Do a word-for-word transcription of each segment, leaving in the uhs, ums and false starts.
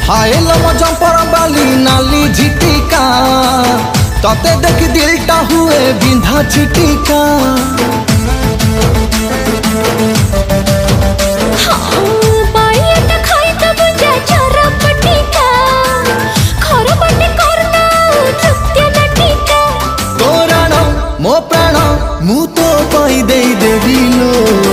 हाय लम जंपर बाली नाली झिटिका तते देख दिलटा हुए बिंधा छिटिका। मो प्राण मु तो पाई दे देवी लो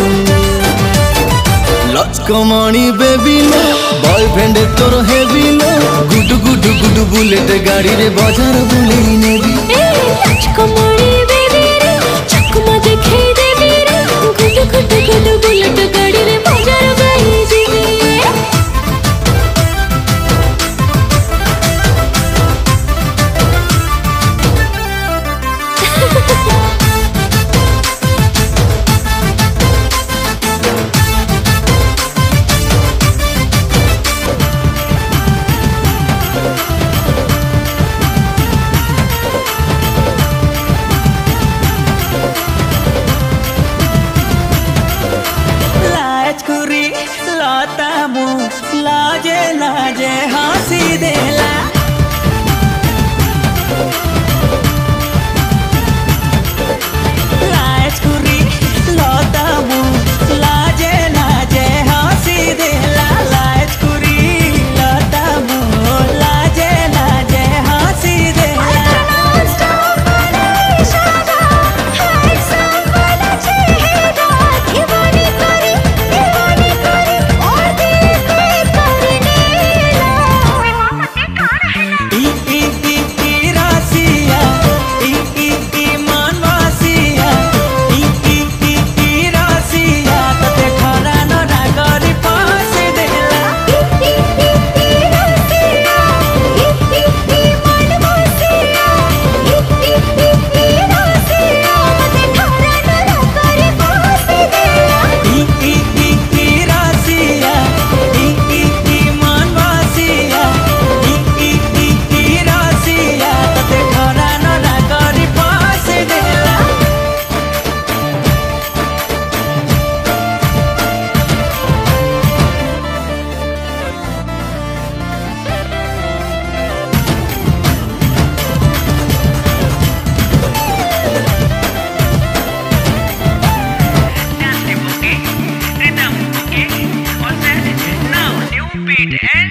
लचकमणी बेबी लो बॉयफ्रेंड तोर हेवी लो गुडु गुडु गुडु बुलेट गाड़ी रे बाजार बुलेई नेबी ए लचकमणी बेबी रे चकमा देखे देवी रे गुडु गुडु गुडु बुलेट गाड़ी रे बाजार बुलेई जेबी। लाजे लाजे हंसी देला लाजकुरी लता मु लाजे लाजे हंसी देला लाजकुरी लता मु लाजे लाजे हंसी देला। Beat